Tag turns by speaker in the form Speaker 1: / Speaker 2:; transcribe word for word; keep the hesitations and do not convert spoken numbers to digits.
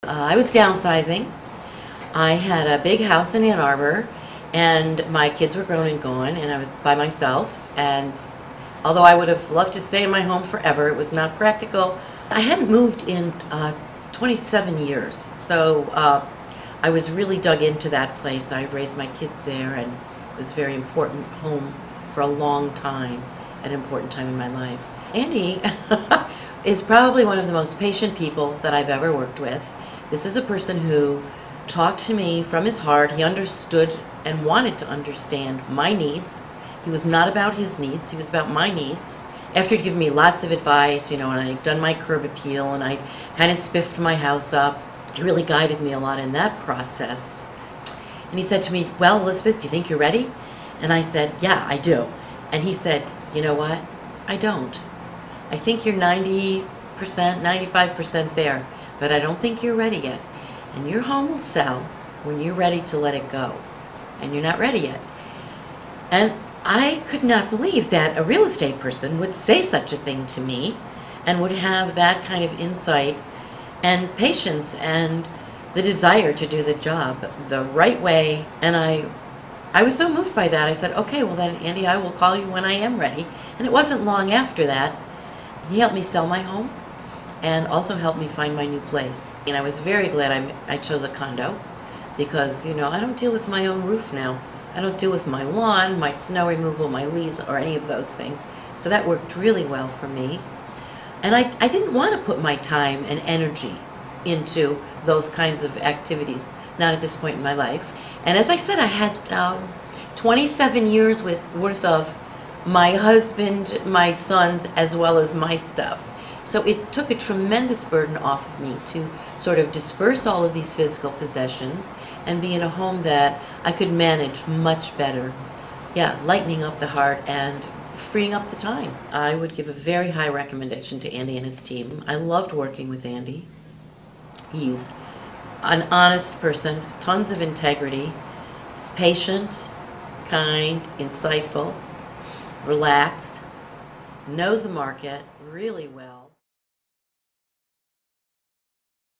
Speaker 1: Uh, I was downsizing. I had a big house in Ann Arbor, and my kids were grown and gone, and I was by myself. And although I would have loved to stay in my home forever, it was not practical. I hadn't moved in uh, twenty-seven years, so uh, I was really dug into that place. I raised my kids there, and it was a very important home for a long time, an important time in my life. Andy is probably one of the most patient people that I've ever worked with. This is a person who talked to me from his heart. He understood and wanted to understand my needs. He was not about his needs, he was about my needs. After he'd given me lots of advice, you know, and I'd done my curb appeal and I kind of spiffed my house up, he really guided me a lot in that process. And he said to me, "Well, Elizabeth, do you think you're ready?" And I said, "Yeah, I do." And he said, "You know what? I don't. I think you're ninety percent, ninety-five percent there, but I don't think you're ready yet. And your home will sell when you're ready to let it go. And you're not ready yet." And I could not believe that a real estate person would say such a thing to me and would have that kind of insight and patience and the desire to do the job the right way. And I I was so moved by that. I said, "Okay, well then, Andy, I will call you when I am ready." And it wasn't long after that, he helped me sell my home and also helped me find my new place. And I was very glad I, I chose a condo because, you know, I don't deal with my own roof now. I don't deal with my lawn, my snow removal, my leaves, or any of those things. So that worked really well for me. And I, I didn't want to put my time and energy into those kinds of activities, not at this point in my life. And as I said, I had um, twenty-seven years with, worth of my husband, my sons, as well as my stuff. So it took a tremendous burden off of me to sort of disperse all of these physical possessions and be in a home that I could manage much better. Yeah, lightening up the heart and freeing up the time. I would give a very high recommendation to Andy and his team. I loved working with Andy. He's an honest person, tons of integrity. He's patient, kind, insightful, relaxed, knows the market really well.